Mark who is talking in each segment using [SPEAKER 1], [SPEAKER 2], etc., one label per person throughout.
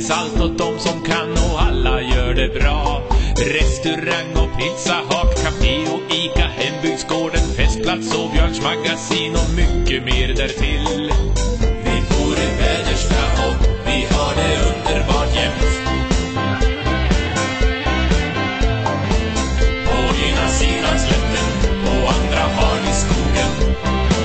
[SPEAKER 1] finns allt åt dem som kan och alla gör det bra. Restaurang och pizza, hak, café och Ica, hembygdsgården, festplats och Björns magasin och mycket mer därtill. Vi bor i Väderstad och vi har det underbart jämt. På ena sidan slätten, på andra har ni skogen.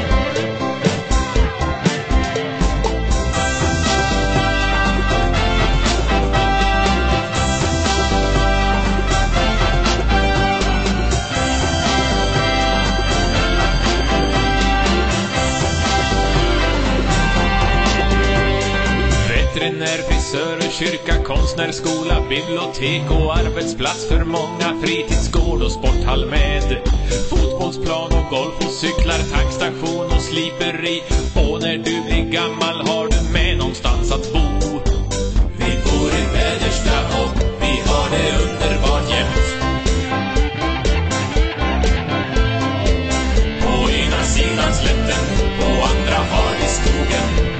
[SPEAKER 1] Veterinär, frisör, kyrka, konstnärsskola, bibliotek och arbetsplats för många, fritidsgård och sporthall med fotbollsplan och golf och cyklar, tankstation och sliperi. Och när du blir gammal har du med någonstans att bo. Vi bor i Väderstad och vi har det underbart jämt. På ena sidan slätten, på andra har vi skogen.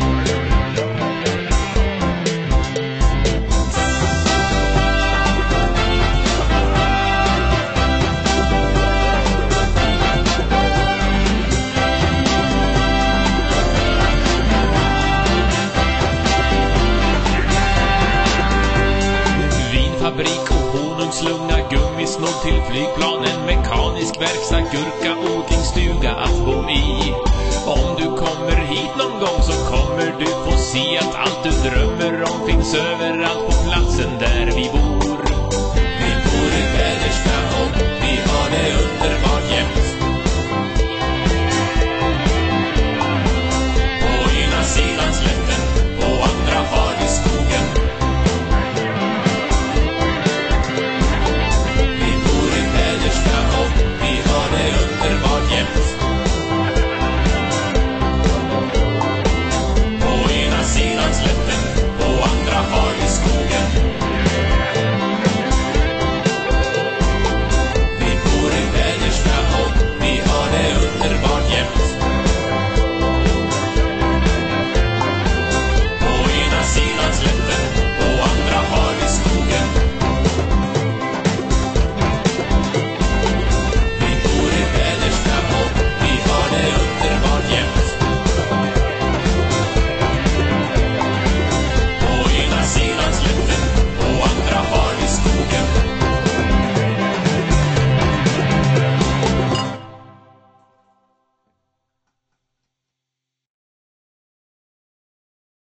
[SPEAKER 1] Fabrik och honungslunga, gummisnodd till flygplanen, mekanisk verkstad, gurka, odlingsstuga att bo